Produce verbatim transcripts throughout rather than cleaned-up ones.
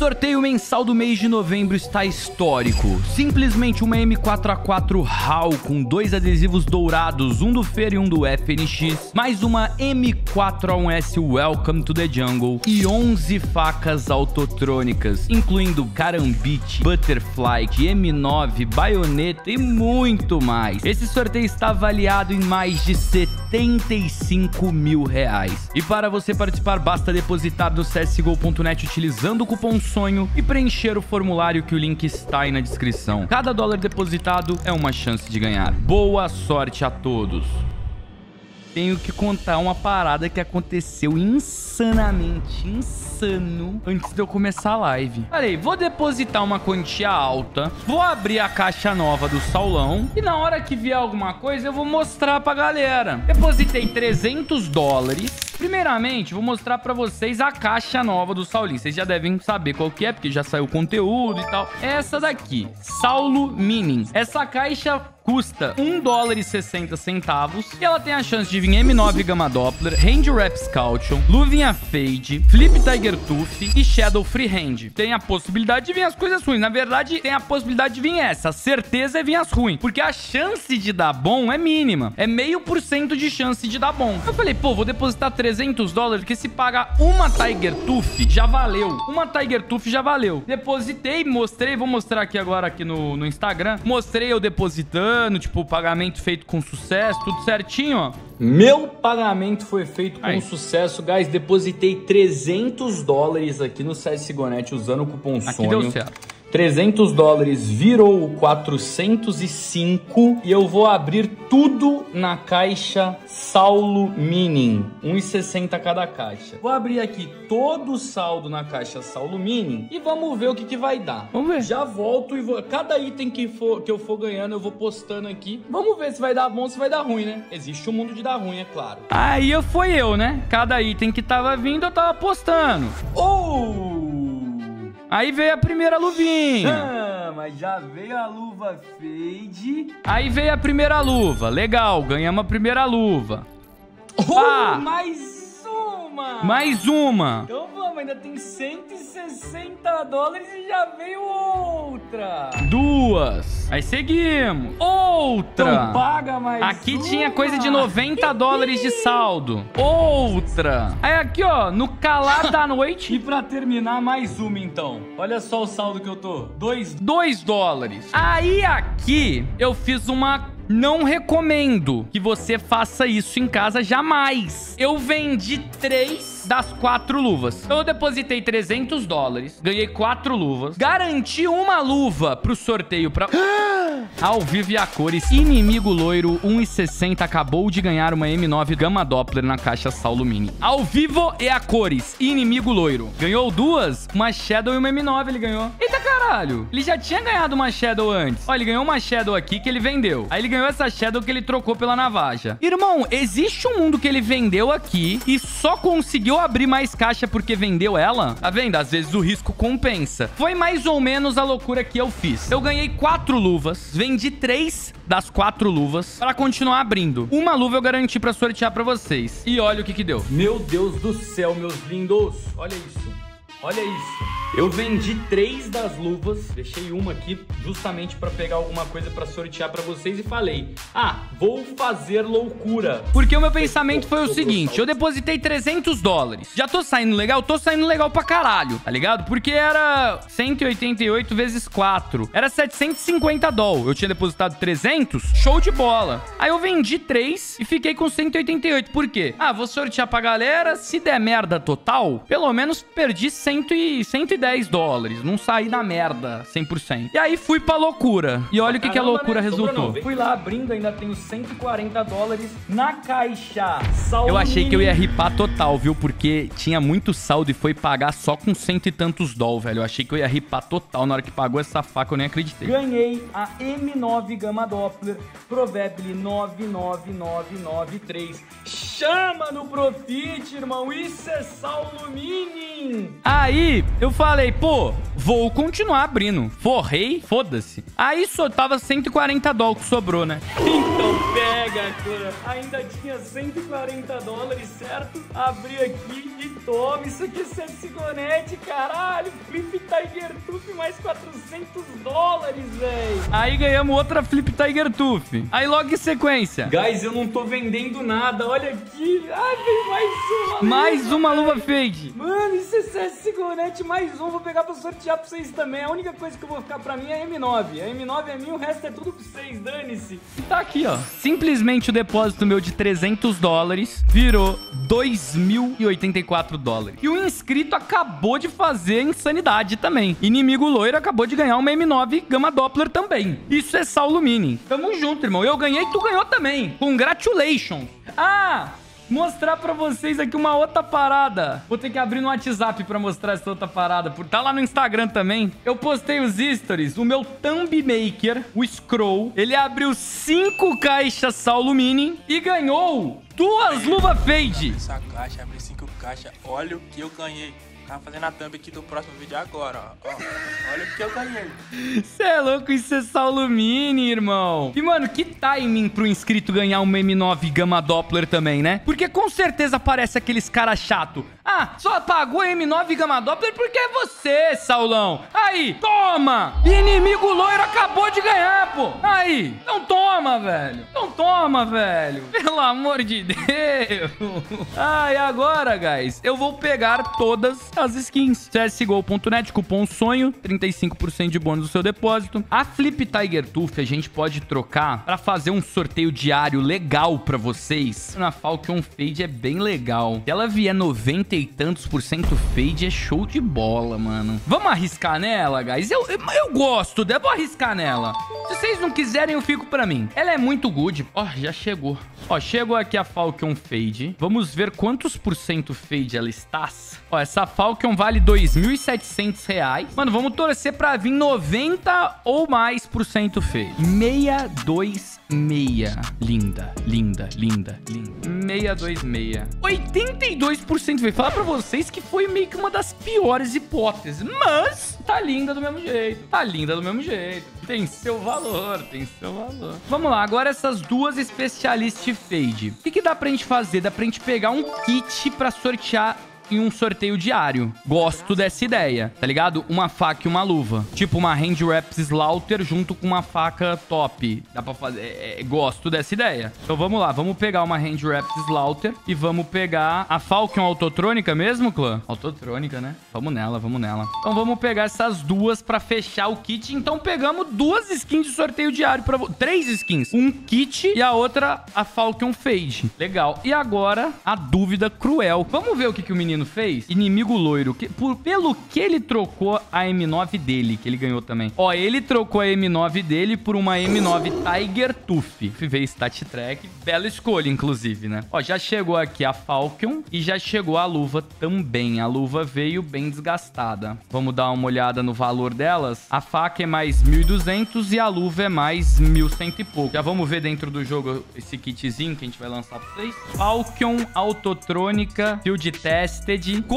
sorteio mensal do mês de novembro está histórico. Simplesmente uma M quatro A quatro HAL com dois adesivos dourados, um do Fer e um do F N X, mais uma M quatro A um S Welcome to the Jungle e onze facas autotrônicas, incluindo Karambit, Butterfly, M nove, baioneta e muito mais. Esse sorteio está avaliado em mais de setenta e cinco mil reais. E para você participar, basta depositar no C S G O ponto net utilizando o cupom SONHO e preencher o formulário que o link está aí na descrição. Cada dólar depositado é uma chance de ganhar. Boa sorte a todos! Tenho que contar uma parada que aconteceu insanamente, insano, antes de eu começar a live. Falei, vou depositar uma quantia alta, vou abrir a caixa nova do Saulão e na hora que vier alguma coisa eu vou mostrar pra galera. Depositei trezentos dólares. Primeiramente, vou mostrar pra vocês a caixa nova do Saulinho. Vocês já devem saber qual que é, porque já saiu o conteúdo e tal. É essa daqui, Saulo Mini. Essa caixa custa um dólar e sessenta centavos. E ela tem a chance de vir M nove Gamma Doppler, Hand Wrap Scaution, Luvinha Fade, Flip Tiger Tooth e Shadow Freehand. Tem a possibilidade de vir as coisas ruins. Na verdade, tem a possibilidade de vir essa. A certeza é vir as ruins. Porque a chance de dar bom é mínima. É meio por cento de chance de dar bom. Eu falei, pô, vou depositar trezentos dólares, porque se pagar uma Tiger Tooth, já valeu. Uma Tiger Tooth já valeu. Depositei, mostrei. Vou mostrar aqui agora aqui no, no Instagram. Mostrei eu depositando. Tipo, o pagamento feito com sucesso, tudo certinho, ó. Meu pagamento foi feito com Aí. sucesso, guys. Depositei trezentos dólares aqui no C S G O ponto net usando o cupom SONHO. Aqui deu certo. trezentos dólares virou quatrocentos e cinco e eu vou abrir tudo na caixa Saulo Mini, um e sessenta cada caixa. Vou abrir aqui todo o saldo na caixa Saulo Mini e vamos ver o que que vai dar. Vamos ver. Já volto e vou... Cada item que, for, que eu for ganhando eu vou postando aqui. Vamos ver se vai dar bom ou se vai dar ruim, né? Existe um mundo de dar ruim, é claro. Aí eu fui eu, né? Cada item que tava vindo eu tava postando. Oh! Aí veio a primeira luvinha. Ah, mas já veio a luva fade. Aí veio a primeira luva. Legal, ganhamos a primeira luva. Oh, ah, mais uma. Mais uma. Então vamos, ainda tem cento e sessenta dólares e já veio outra. Duas. Aí seguimos. Outra. Então paga mais Aqui uma. Tinha coisa de noventa dólares de saldo. Outra. Aí aqui, ó, no calar da noite. E pra terminar, mais uma, então. Olha só o saldo que eu tô. Dois, dois dólares. Aí aqui, eu fiz uma... Não recomendo que você faça isso em casa jamais. Eu vendi três das quatro luvas. Eu depositei trezentos dólares, ganhei quatro luvas, garanti uma luva pro sorteio pra... Ao vivo e a cores, Inimigo Loiro um e sessenta acabou de ganhar uma M nove Gamma Doppler na caixa Saulo Mini. Ao vivo e a cores, Inimigo Loiro. Ganhou duas? Uma Shadow e uma M nove ele ganhou. Eita caralho, ele já tinha ganhado uma Shadow antes. Ó, ele ganhou uma Shadow aqui que ele vendeu. Aí ele ganhou essa Shadow que ele trocou pela Navaja. Irmão, existe um mundo que ele vendeu aqui e só conseguiu abrir mais caixa porque vendeu ela? Tá vendo? Às vezes o risco compensa. Foi mais ou menos a loucura que eu fiz. Eu ganhei quatro luvas, vendi três das quatro luvas para continuar abrindo. Uma luva eu garanti para sortear para vocês. E olha o que que deu. Meu Deus do céu, meus lindos. Olha isso. Olha isso. Eu vendi três das luvas, deixei uma aqui justamente para pegar alguma coisa para sortear para vocês e falei, ah, vou fazer loucura. Porque o meu pensamento foi o seguinte, eu depositei trezentos dólares. Já tô saindo legal? Tô saindo legal pra caralho, tá ligado? Porque era cento e oitenta e oito vezes quatro. Era setecentos e cinquenta dólares. Eu tinha depositado trezentos, show de bola. Aí eu vendi três e fiquei com cento e oitenta e oito. Por quê? Ah, vou sortear pra galera. Se der merda total, pelo menos perdi cem e dez dólares. Não saí na merda cem por cento. E aí fui pra loucura. E olha o que, que a loucura né? resultou. Fui lá abrindo, ainda tenho cento e quarenta dólares na caixa. Saldo eu achei que eu ia ripar total, viu? Porque tinha muito saldo e foi pagar só com cento e tantos dólares, velho. Eu achei que eu ia ripar total. Na hora que pagou essa faca, eu nem acreditei. Ganhei a M nove Gamma Doppler Provable nove nove nove nove três. Chama no Profit, irmão. Isso é Saulo Mini. Aí, eu falei, pô, vou continuar abrindo. Forrei, foda-se. Aí só tava cento e quarenta dólares que sobrou, né? Então pega, cara. Ainda tinha cento e quarenta dólares, certo? Abri aqui e toma. Isso aqui é C S G O ponto net, caralho. Flip Tiger Tooth mais quatrocentos dólares, velho. Aí ganhamos outra Flip Tiger Tooth. Aí logo em sequência. Guys, eu não tô vendendo nada. Olha aqui. Ai, veio mais uma. Mais uma luva fade. Mano, isso é C S G O Net mais um. Vou pegar pra sortear pra vocês também. A única coisa que eu vou ficar pra mim é a M nove. A M nove é minha, o resto é tudo pra vocês. Dane-se. E tá aqui, ó. Simplesmente o depósito meu de trezentos dólares virou dois mil e oitenta e quatro dólares. E o inscrito acabou de fazer insanidade também. Inimigo loiro acabou de ganhar uma M nove Gamma Doppler também. Isso é Saulo Mini. Tamo junto, irmão. Eu ganhei, tu ganhou também. Congratulations. Ah... Mostrar pra vocês aqui uma outra parada. Vou ter que abrir no WhatsApp pra mostrar essa outra parada. Tá lá no Instagram também. Eu postei os stories. O meu Thumb Maker, o Scroll, ele abriu cinco caixas Saulo Mini e ganhou duas luvas fade. Essa caixa, abri cinco caixas. Olha o que eu ganhei. Tá fazendo a thumb aqui do próximo vídeo agora, ó. Ó, olha o que eu ganhei. Cê é louco, isso é Saulo Mini, irmão. E, mano, que timing pro inscrito ganhar uma M nove Gamma Doppler também, né? Porque com certeza aparece aqueles cara chato. Ah, só pagou a M nove Gamma Doppler porque é você, Saulão. Aí, toma! Inimigo loiro acabou de ganhar, pô. Aí, então toma, velho. Então toma, velho. Pelo amor de Deus. Ah, e agora, guys, eu vou pegar todas as skins. C S G O ponto net, cupom sonho, trinta e cinco por cento de bônus no seu depósito. A Flip Tiger Tooth a gente pode trocar pra fazer um sorteio diário legal pra vocês. Na Falcon Fade é bem legal. Se ela vier noventa e tantos por cento Fade, é show de bola, mano. Vamos arriscar nela, guys? Eu, eu, eu gosto dela, vou arriscar nela. Se vocês não quiserem, eu fico pra mim. Ela é muito good. Ó, já chegou. Ó, chegou aqui a Falcon Fade. Vamos ver quantos por cento Fade ela está. Ó, essa Falcon vale dois mil e setecentos reais. Mano, vamos torcer pra vir noventa ou mais por cento Fade. seiscentos e vinte e seis. Linda, linda, linda, linda. seiscentos e vinte e seis. oitenta e dois por cento. Vou falar pra vocês que foi meio que uma das piores hipóteses. Mas tá linda do mesmo jeito. Tá linda do mesmo jeito. Tem seu valor, tem seu valor. Vamos lá, agora essas duas Specialist Fade. O que, que dá pra gente fazer? Dá pra gente pegar um kit pra sortear em um sorteio diário. Gosto dessa ideia, tá ligado? Uma faca e uma luva. Tipo uma Hand Wraps Slaughter junto com uma faca top. Dá pra fazer... É, é, gosto dessa ideia. Então vamos lá, vamos pegar uma Hand Wraps Slaughter e vamos pegar a Falcon Autotrônica mesmo, clã? Autotrônica, né? Vamos nela, vamos nela. Então vamos pegar essas duas pra fechar o kit. Então pegamos duas skins de sorteio diário pra... Três skins. Um kit e a outra a Falcon Fade. Legal. E agora a dúvida cruel. Vamos ver o que, que o menino fez? Inimigo loiro. Que, por, pelo que ele trocou a M nove dele, que ele ganhou também. Ó, ele trocou a M nove dele por uma M nove Tiger Tooth. Veio Stat Track. Bela escolha, inclusive, né? Ó, já chegou aqui a Falcon e já chegou a luva também. A luva veio bem desgastada. Vamos dar uma olhada no valor delas. A faca é mais mil e duzentos e a luva é mais mil e cem e pouco. Já vamos ver dentro do jogo esse kitzinho que a gente vai lançar pra vocês. Falcon Autotrônica Field Test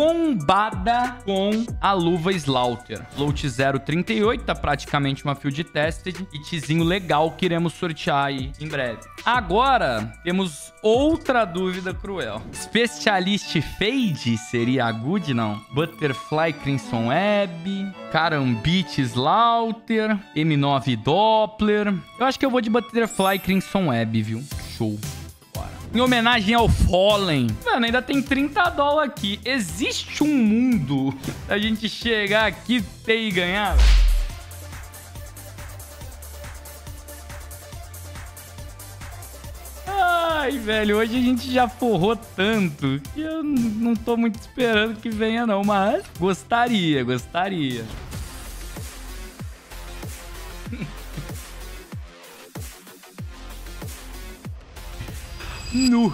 combada com a luva Slaughter. Float zero trinta e oito, tá praticamente uma Field Tested. Kitzinho legal que iremos sortear aí em breve. Agora, temos outra dúvida cruel. Specialist Fade seria a good, não? Butterfly Crimson Web, Karambit Slaughter, M nove Doppler. Eu acho que eu vou de Butterfly Crimson Web, viu? Show. Em homenagem ao Fallen. Mano, ainda tem trinta dólares aqui. Existe um mundo da gente chegar aqui e ganhar? Ai, velho, hoje a gente já forrou tanto que eu não tô muito esperando que venha não, mas gostaria, gostaria. Nu.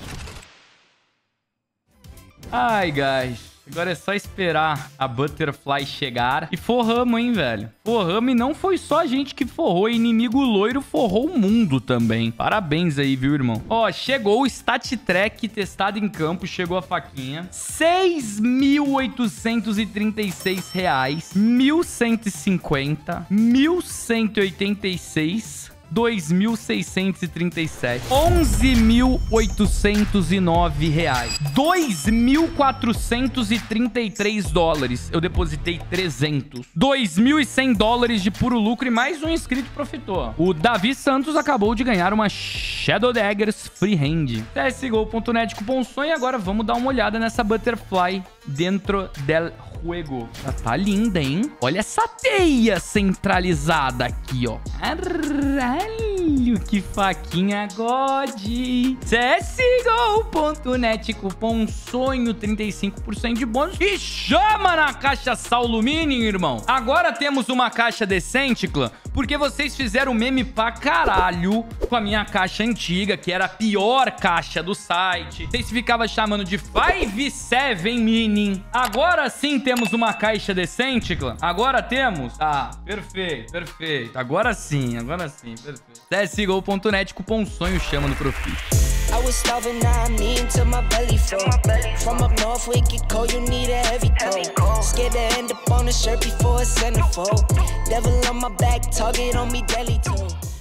Ai, guys. Agora é só esperar a Butterfly chegar. E forramos, hein, velho. Forramos e não foi só a gente que forrou. Inimigo loiro forrou o mundo também. Parabéns aí, viu, irmão? Ó, chegou o Stat Track testado em campo. Chegou a faquinha. seis mil oitocentos e trinta e seis reais. mil cento e cinquenta. mil cento e oitenta e seis. dois mil seiscentos e trinta e sete. onze mil oitocentos e nove reais. dois mil quatrocentos e trinta e três dólares. Eu depositei trezentos. dois mil e cem dólares de puro lucro e mais um inscrito profitou. O Davi Santos acabou de ganhar uma Shadow Daggers Freehand. C S G O ponto net cupom sonho. E agora vamos dar uma olhada nessa Butterfly dentro del juego. Ela tá linda, hein? Olha essa teia centralizada aqui, ó. Caralho, que faquinha God. C S G O ponto net cupom sonho, trinta e cinco por cento de bônus. E chama na caixa Saulo Mini, irmão. Agora temos uma caixa decente, clã, porque vocês fizeram meme pra caralho com a minha caixa antiga, que era a pior caixa do site. Vocês ficavam chamando de Five Seven Mini. Agora sim temos uma caixa decente, clã. Agora temos. Ah, perfeito, perfeito. Agora sim, agora sim, perfeito. C S G O ponto net cupom sonho, chama no Profit. I was starving, now I'm eating till my belly full. From up north, we get cold, you need a heavy coat. Scared to end up on a shirt before a centerfold. Devil on my back, target on me daily too.